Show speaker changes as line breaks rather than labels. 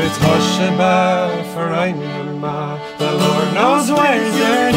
it's hush about for I know ma. The Lord knows where's your